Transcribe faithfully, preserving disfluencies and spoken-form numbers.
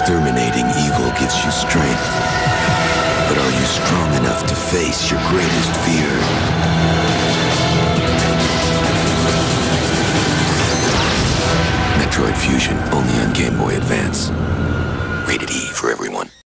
Exterminating evil gives you strength. But are you strong enough to face your greatest fear? Metroid Fusion, only on Game Boy Advance. Rated E for everyone.